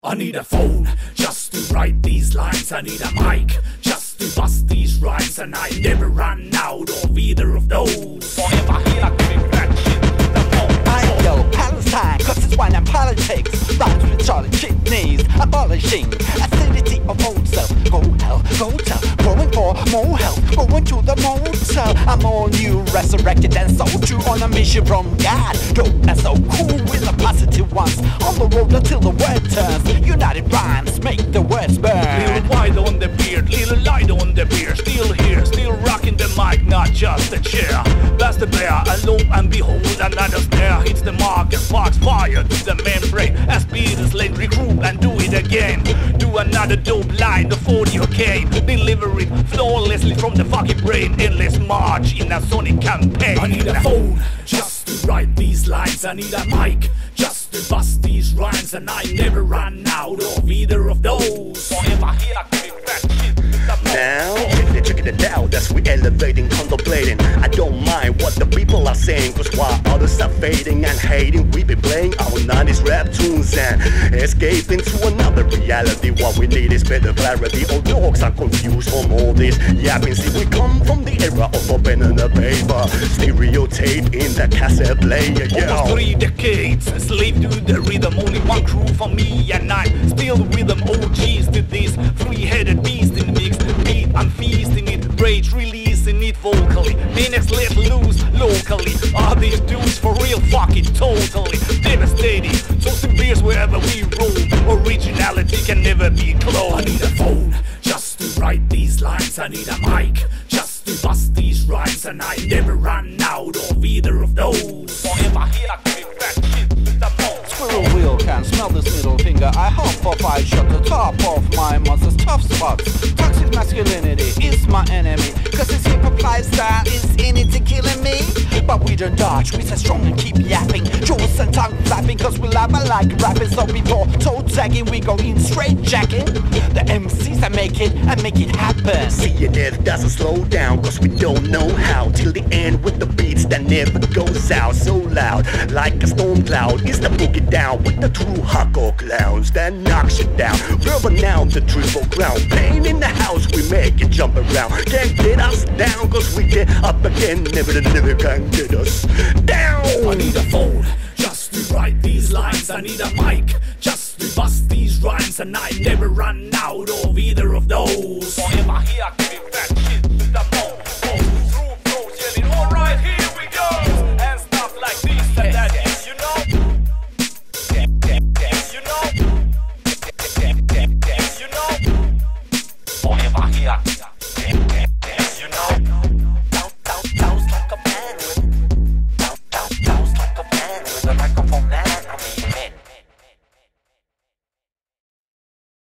I need a phone just to write these lines. I need a mic just to bust these rhymes, and I never run out of either of those. Forever here I bring that shit to the phone. I go Palestine, cause it's wine and politics. Rhymes with Charlie kidneys, abolishing acidity of old self. Go hell, go tell, going for more health, going to the motel. I'm all new, resurrected and so true, on a mission from God. Dope and so cool with the positive ones, on the road until the word turns. United rhymes make the words burn. Little wide on the beard, little light on the beer. Still here, still rocking the mic, not just a chair. That's the bear, and lo and behold, another snare hits the mark and sparks fire to the membrane. As Peter's lane, regroup and do it again. Do another dope line, the 40 cane. Deliver it flawlessly from the fucking brain. Endless march in a sonic campaign. I need a phone just to write these lines. I need a mic just to bust these rhymes, and I never run out of either of those. Forever here I keep that shit. Now, checking it out as we elevating, contemplating. I don't mind what the people are saying, cause while others are fading and hating, we be playing our 90s rap tunes and escaping to another reality. What we need is better clarity. All dogs are confused from all this yapping. See, we come from the era of a pen and a paper, stereotape in the cassette player. Almost 3 decades, slave to the rhythm. Only one crew for me, and I'm still the rhythm. OGs to this three-headed beast in the mix. Beat, I'm feasting it, rage releasing it vocally. Minutes let loose locally. Are these dudes for real? Fuck it, totally devastating. Toasting beers wherever we roam. Originality can never be cloned. I need a phone just to write these lines. I need a mic just to bust these rhymes, and I never run out of either of those. Forever here I keep that shit to the bone. Squirrel wheel can smell this middle finger. I hop for 5 shot the top of my monster's tough spots. Toxic masculinity is my enemy, cause his hip-hop lifestyle is in it to killing me. But we don't dodge, we stay strong and keep yapping. Jaws and tongue flapping, cause we love like rapping. So before toe tagging, we go in straight jacking. The MCs that make it happen. See, it doesn't slow down, cause we don't know how. Till the end with the beats that never goes out. So loud, like a storm cloud, is the boogie down with the true hardcore clowns that knocks you down. Rubber now the triple crown, playing in the house, we make it jump around. Can't get us down, cause we get up again. Never can get us down. I need a phone just to write these lines. I need a mic just to bust these rhymes, and I never run out of either of those. Forever here I keep that shit.